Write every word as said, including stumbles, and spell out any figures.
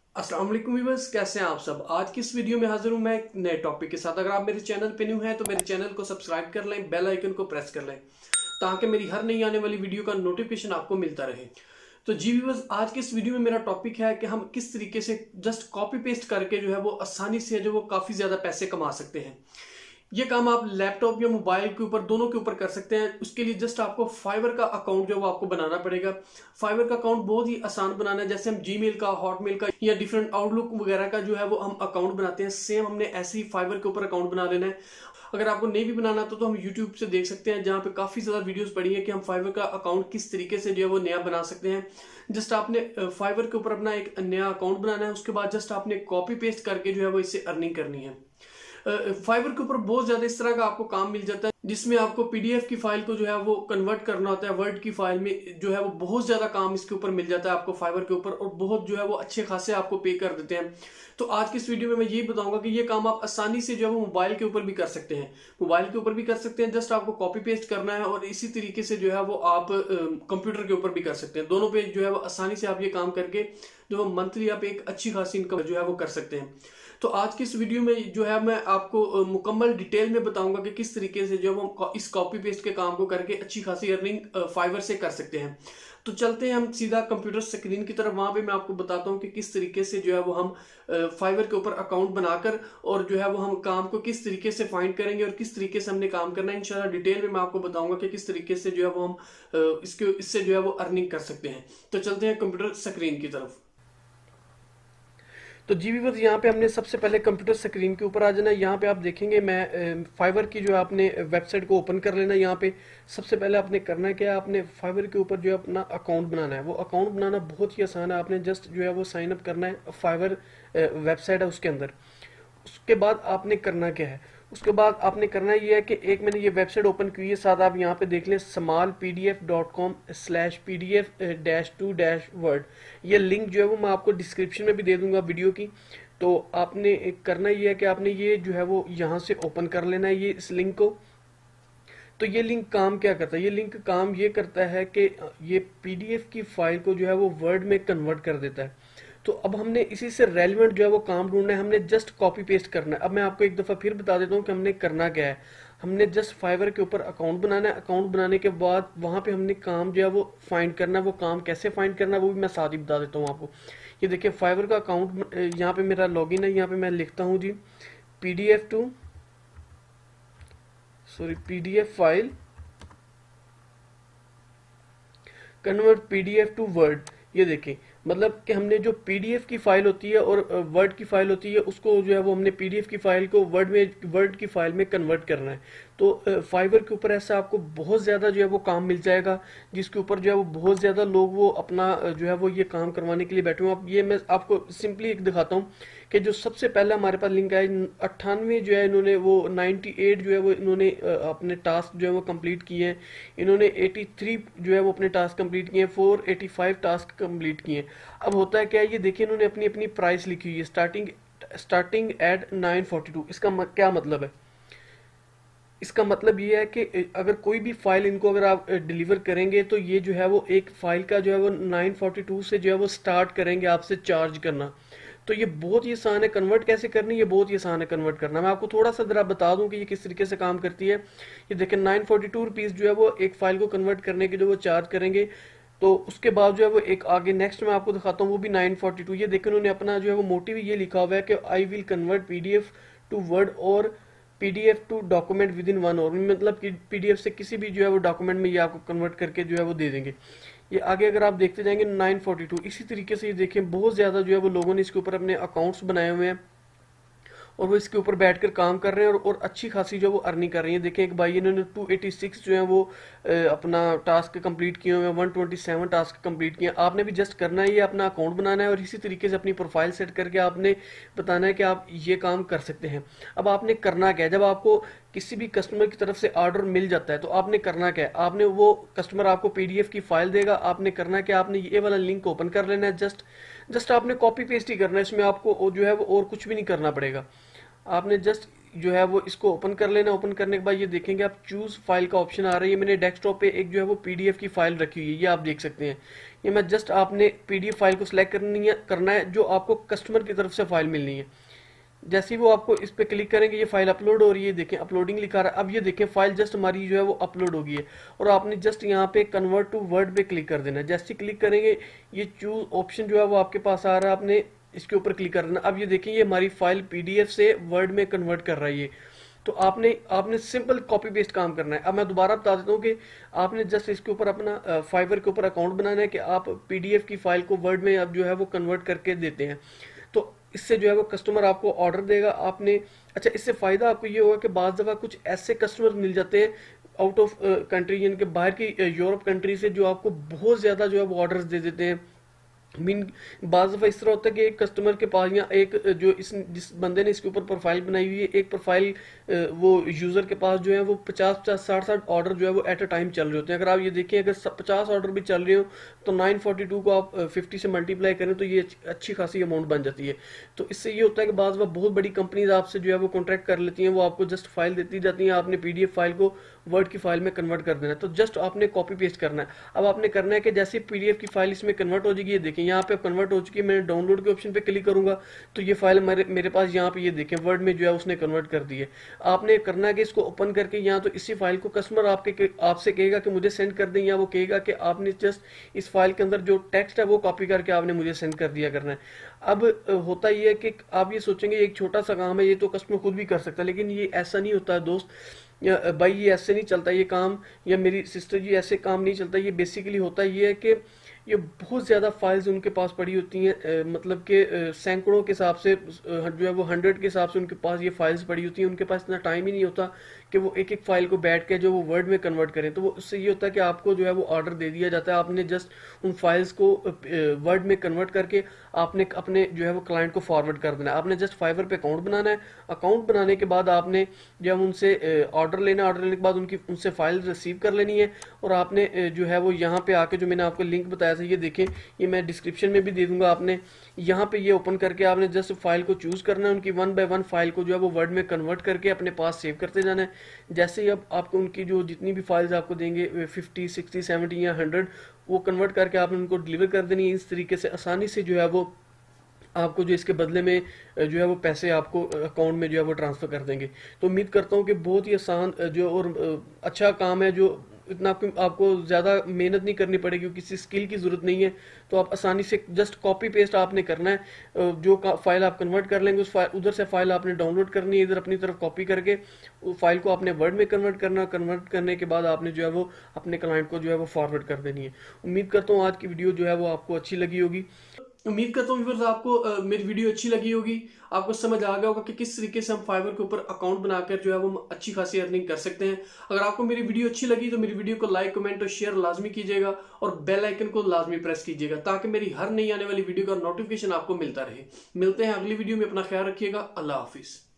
अस्सलाम वालेकुम व्यूअर्स, कैसे हैं आप सब। आज की इस वीडियो में हाजिर हूं मैं एक नए टॉपिक के साथ। अगर आप मेरे चैनल पे न्यू हैं तो मेरे चैनल को सब्सक्राइब कर लें, बेल आइकन को प्रेस कर लें ताकि मेरी हर नई आने वाली वीडियो का नोटिफिकेशन आपको मिलता रहे। तो जी व्यूअर्स, आज के इस वीडियो में मेरा टॉपिक है कि हम किस तरीके से जस्ट कॉपी पेस्ट करके जो है वो आसानी से जो वो काफ़ी ज़्यादा पैसे कमा सकते हैं। ये काम आप लैपटॉप या मोबाइल के ऊपर दोनों के ऊपर कर सकते हैं। उसके लिए जस्ट आपको फाइवर का अकाउंट जो है वो आपको बनाना पड़ेगा। फाइवर का अकाउंट बहुत ही आसान बनाना है। जैसे हम जीमेल का, हॉटमेल का या डिफरेंट आउटलुक वगैरह का जो है वो हम अकाउंट बनाते हैं, सेम हमने ऐसे ही फाइवर के ऊपर अकाउंट बना लेना है। अगर आपको नहीं भी बनाना तो, तो हम यूट्यूब से देख सकते हैं, जहाँ पे काफ़ी ज़्यादा वीडियोस पड़ी है कि हम फाइवर का अकाउंट किस तरीके से जो है वो नया बना सकते हैं। जस्ट आपने फाइवर के ऊपर अपना एक नया अकाउंट बनाना है। उसके बाद जस्ट आपने कॉपी पेस्ट करके जो है वो इससे अर्निंग करनी है। फाइवर के ऊपर बहुत ज्यादा इस तरह का आपको काम मिल जाता है जिसमें आपको पीडीएफ की फाइल को जो है वो कन्वर्ट करना होता है वर्ड की फाइल में। जो है वो बहुत ज्यादा काम इसके ऊपर मिल जाता है आपको फाइवर के ऊपर, और बहुत जो है वो अच्छे खासे आपको पे कर देते हैं। तो आज की इस वीडियो में मैं ये बताऊंगा कि ये काम आप आसानी से जो है वो मोबाइल के ऊपर भी कर सकते हैं, मोबाइल के ऊपर भी कर सकते हैं। जस्ट आपको कॉपी पेस्ट करना है और इसी तरीके से जो है वो आप कंप्यूटर के ऊपर भी कर सकते हैं। दोनों पे जो है वो आसानी से आप ये काम करके जो है मंथली आप एक अच्छी खासी इनकम जो है वो कर सकते हैं। तो आज की इस वीडियो में जो है मैं आपको मुकम्मल डिटेल में बताऊंगा कि किस तरीके से जो हम इस कॉपी पेस्ट के काम को करके अच्छी खासी अर्निंग फाइवर से कर सकते हैं। तो चलते हैं हम सीधा कंप्यूटर स्क्रीन की तरफ। वहां पे मैं आपको बताता हूं कि किस तरीके से जो है वो हम फाइवर के ऊपर अकाउंट बनाकर और जो है वो हम काम को किस तरीके से फाइंड करेंगे और किस तरीके से हमने काम करना है। इंशाल्लाह डिटेल में मैं आपको बताऊंगा कि किस तरीके से जो है वो हम इसके इससे जो है वो अर्निंग कर सकते हैं। तो चलते हैं कंप्यूटर स्क्रीन की तरफ। तो जी व्यूअर्स, यहाँ पे हमने सबसे पहले कंप्यूटर स्क्रीन के ऊपर आ जाना है। यहाँ पे आप देखेंगे मैं फाइवर की जो है आपने वेबसाइट को ओपन कर लेना है। यहाँ पे सबसे पहले आपने करना है क्या, आपने फाइवर के ऊपर जो है अपना अकाउंट बनाना है। वो अकाउंट बनाना बहुत ही आसान है। आपने जस्ट जो है वो साइन अप करना है, फाइवर वेबसाइट है उसके अंदर। उसके बाद आपने करना क्या है, उसके बाद आपने करना ये है कि एक मैंने ये वेबसाइट ओपन की है, साथ आप यहाँ पे देख लें small P D F dot com slash P D F dash to dash word. ये लिंक जो है वो मैं आपको डिस्क्रिप्शन में भी दे दूंगा वीडियो की। तो आपने करना ये है कि आपने ये जो है वो यहाँ से ओपन कर लेना है ये इस लिंक को। तो ये लिंक काम क्या करता है, ये लिंक काम ये करता है कि ये पीडीएफ की फाइल को जो है वो वर्ड में कन्वर्ट कर देता है। तो अब हमने इसी से रेलिवेंट जो है वो काम ढूंढना है, हमने जस्ट कॉपी पेस्ट करना है। अब मैं आपको एक दफा फिर बता देता हूँ कि हमने करना क्या है। हमने जस्ट फाइवर के ऊपर अकाउंट बनाना है। अकाउंट बनाने के बाद वहां पे हमने काम जो है वो फाइंड करना है। वो काम कैसे फाइंड करना है वो भी मैं साथ ही बता देता हूँ आपको। ये देखिए फाइवर का अकाउंट, यहाँ पे मेरा लॉगिन है। यहाँ पे मैं लिखता हूँ जी PDF to sorry PDF file convert PDF to word. ये देखिए मतलब कि हमने जो पीडीएफ की फाइल होती है और वर्ड की फाइल होती है उसको जो है वो हमने पीडीएफ की फाइल को वर्ड में वर्ड की फाइल में कन्वर्ट करना है। तो फाइवर के ऊपर ऐसा आपको बहुत ज़्यादा जो है वो काम मिल जाएगा, जिसके ऊपर जो है वो बहुत ज़्यादा लोग वो अपना जो है वो ये काम करवाने के लिए बैठे हुए। अब ये मैं आपको सिंपली एक दिखाता हूँ कि जो सबसे पहला हमारे पास लिंक है अट्ठानवे जो है इन्होंने वो अट्ठानवे जो है वो इन्होंने अपने टास्क जो है वो कंप्लीट किए हैं। इन्होंने तिरासी जो है वो अपने टास्क कंप्लीट किए हैं, चार सौ पचासी टास्क कंप्लीट किए हैं। अब होता है क्या, ये देखिए इन्होंने अपनी अपनी प्राइस लिखी हुई है starting starting at nine forty two. इसका म, क्या मतलब है, इसका मतलब ये है कि अगर कोई भी फाइल इनको अगर आप डिलीवर करेंगे तो ये जो है वो एक फाइल का जो है वो नाइन फोर्टी टू से जो है वो स्टार्ट करेंगे आपसे चार्ज करना। तो ये बहुत ही आसान है। कन्वर्ट कैसे करनी, ये बहुत ही आसान है कन्वर्ट करना। मैं आपको थोड़ा सा जरा बता दूं कि ये किस तरीके से काम करती है। ये देखिए नाइन फोर्टी टू रुपीज जो है वो एक फाइल को कन्वर्ट करने के जो वो चार्ज करेंगे। तो उसके बाद जो है वो एक आगे नेक्स्ट मैं आपको दिखाता हूँ वो भी नाइन फोर्टी टू। ये देखिए उन्होंने अपना जो है वो मोटिव ये लिखा हुआ है कि I will convert PDF to word और PDF to document within one hour. मतलब कि पीडीएफ से किसी भी जो है वो डॉक्यूमेंट में ये आपको कन्वर्ट करके जो है वो दे देंगे। ये आगे अगर आप देखते जाएंगे नाइन फोर्टी टू। इसी तरीके से ये देखें बहुत ज्यादा जो है वो लोगों ने इसके ऊपर अपने अकाउंट्स बनाए हुए हैं और वो इसके ऊपर बैठकर काम कर रहे हैं और, और अच्छी खासी जो वो अर्निंग कर रही है। देखें एक भाई इन्होंने दो सौ छियासी जो है वो ए, अपना टास्क कंप्लीट किए हुए हैं, एक सौ सत्ताईस टास्क कंप्लीट किए। आपने भी जस्ट करना है, ये अपना अकाउंट बनाना है और इसी तरीके से अपनी प्रोफाइल सेट करके आपने बताना है कि आप ये काम कर सकते हैं। अब आपने करना क्या है, जब आपको किसी भी कस्टमर की तरफ से ऑर्डर मिल जाता है तो आपने करना क्या है, आपने वो कस्टमर आपको पीडीएफ की फाइल देगा, आपने करना क्या, आपने ये वाला लिंक ओपन कर लेना है। जस्ट जस्ट आपने कॉपी पेस्ट ही करना है, इसमें आपको जो है वो और कुछ भी नहीं करना पड़ेगा। आपने जस्ट जो है वो इसको ओपन कर लेना। ओपन करने के बाद ये देखेंगे आप चूज फाइल का ऑप्शन आ रही है। मैंने डेस्कटॉप पे एक जो है वो पीडीएफ की फाइल रखी हुई है, ये आप देख सकते हैं। ये मैं जस्ट आपने पीडीएफ फाइल को सिलेक्ट करनी है करना है जो आपको कस्टमर की तरफ से फाइल मिलनी है। जैसे ही वो आपको इस पे क्लिक करेंगे ये फाइल अपलोड हो रही है, देखें अपलोडिंग लिखा रहा है। अब ये देखें फाइल जस्ट हमारी जो है वो अपलोड हो गई है और आपने जस्ट यहाँ पे कन्वर्ट टू वर्ड पे क्लिक कर देना है। जैसे क्लिक करेंगे ये चूज ऑप्शन जो है वो आपके पास आ रहा है, आपने इसके ऊपर क्लिक करना। अब ये देखें ये हमारी फाइल पीडीएफ से वर्ड में कन्वर्ट कर रहा है ये। तो आपने आपने सिंपल कॉपी पेस्ट काम करना है। अब मैं दोबारा बता देता हूँ कि आपने जस्ट इसके ऊपर अपना फाइवर के ऊपर अकाउंट बनाना है कि आप पीडीएफ की फाइल को वर्ड में अब जो है वो कन्वर्ट करके देते हैं। तो इससे जो है वो कस्टमर आपको ऑर्डर देगा। आपने अच्छा इससे फायदा आपको ये होगा कि बाज़ दफ़ा कुछ ऐसे कस्टमर मिल जाते हैं आउट ऑफ कंट्री, यानी कि बाहर की यूरोप कंट्री से, जो आपको बहुत ज़्यादा जो है वो ऑर्डर्स दे देते हैं। मीन बाज़ दफ़ा इस तरह होता है कि एक कस्टमर के पास या एक जो इस जिस बंदे ने इसके ऊपर प्रोफाइल बनाई हुई है, एक प्रोफाइल वो यूज़र के पास जो है वो पचास पचास साठ साठ ऑर्डर जो है वो एट अ टाइम चल रहे होते हैं। अगर आप ये देखें अगर पचास ऑर्डर भी चल रहे हो तो नाइन फोर्टी टू को आप फिफ्टी से मल्टीप्लाई करें तो ये अच्छी खासी अमाउंट बन जाती है। तो इससे ये होता है कि बाज़ दफ़ा बहुत बड़ी कंपनीज आपसे जो है वो कॉन्ट्रैक्ट कर लेती हैं, वो आपको जस्ट फाइल देती जाती हैं, आपने पी डी एफ फाइल को वर्ड की फाइल में कन्वर्ट कर देना है। तो जस्ट आपने कॉपी पेस्ट करना है। अब आपने करना है कि जैसे पीडीएफ की फाइल इसमें कन्वर्ट हो जाएगी, ये देखें यहाँ पे कन्वर्ट हो चुकी है। मैंने डाउनलोड के ऑप्शन पे क्लिक करूंगा तो ये फाइल मेरे मेरे पास यहाँ पे ये देखें वर्ड में जो है उसने कन्वर्ट कर दी है। आपने करना है कि इसको ओपन करके यहाँ तो इसी फाइल को कस्टमर आपके आपसे कहेगा कि मुझे सेंड कर दें, या वो कहेगा कि आपने जस्ट इस फाइल के अंदर जो टेक्स्ट है वो कॉपी करके आपने मुझे सेंड कर दिया करना है। अब होता ये है कि आप ये सोचेंगे एक छोटा सा काम है, ये तो कस्टमर खुद भी कर सकता है, लेकिन ये ऐसा नहीं होता है दोस्त, या भाई ये ऐसे नहीं चलता ये काम, या मेरी सिस्टर जी ऐसे काम नहीं चलता। ये बेसिकली होता ये है कि ये बहुत ज़्यादा फाइल्स उनके पास पड़ी होती हैं, मतलब कि सैकड़ों के हिसाब से जो है वो हंड्रेड के हिसाब से उनके पास ये फाइल्स पड़ी होती हैं। उनके पास इतना टाइम ही नहीं होता कि वो एक एक फाइल को बैठ के जो वो वर्ड में कन्वर्ट करें। तो वो उससे ये होता है कि आपको जो है वो ऑर्डर दे दिया जाता है, आपने जस्ट उन फाइल्स को वर्ड में कन्वर्ट करके आपने अपने जो है वो क्लाइंट को फॉरवर्ड कर देना है। आपने जस्ट फाइवर पे अकाउंट बनाना है। अकाउंट बनाने के बाद आपने जब उनसे ऑर्डर लेना, ऑर्डर लेने के बाद उनकी उनसे फाइल रिसीव कर लेनी है, और आपने जो है वो यहाँ पे आके जो मैंने आपको लिंक बताया था ये देखें, ये मैं डिस्क्रिप्शन में भी दे दूंगा। आपने यहाँ पे ये ओपन करके आपने जस्ट फाइल को चूज करना है, उनकी वन बाय वन फाइल को जो है वो वर्ड में कन्वर्ट करके अपने पास सेव करते जाना है। जैसे ही अब आपको उनकी जो जितनी भी फाइल्स आपको देंगे फिफ्टी सिक्सटी सेवेंटी या हंड्रेड, वो कन्वर्ट करके आपने उनको डिलीवर कर देनी है। इस तरीके से आसानी से जो है वो आपको जो इसके बदले में जो है वो पैसे आपको अकाउंट में जो है वो ट्रांसफर कर देंगे। तो उम्मीद करता हूँ कि बहुत ही आसान जो और अच्छा काम है, जो इतना आपको आपको ज़्यादा मेहनत नहीं करनी पड़ेगी, किसी स्किल की ज़रूरत नहीं है। तो आप आसानी से जस्ट कॉपी पेस्ट आपने करना है, जो फाइल आप कन्वर्ट कर लेंगे उस फाइल उधर से फाइल आपने डाउनलोड करनी है, इधर अपनी तरफ कॉपी करके फाइल को आपने वर्ड में कन्वर्ट करना। कन्वर्ट करने के बाद आपने जो है वो अपने क्लाइंट को जो है वो फॉरवर्ड कर देनी है। उम्मीद करता हूँ आज की वीडियो जो है वो आपको अच्छी लगी होगी। उम्मीद करता हूँ व्यूअर्स आपको आ, मेरी वीडियो अच्छी लगी होगी, आपको समझ आ गया होगा कि किस तरीके से हम फाइवर के ऊपर अकाउंट बनाकर जो है वो अच्छी खासी अर्निंग कर सकते हैं। अगर आपको मेरी वीडियो अच्छी लगी तो मेरी वीडियो को लाइक कमेंट और शेयर लाजमी कीजिएगा, और बेल आइकन को लाजमी प्रेस कीजिएगा ताकि मेरी हर नई आने वाली वीडियो का नोटिफिकेशन आपको मिलता रहे। मिलते हैं अगली वीडियो में, अपना ख्याल रखिएगा। अल्लाह हाफिज।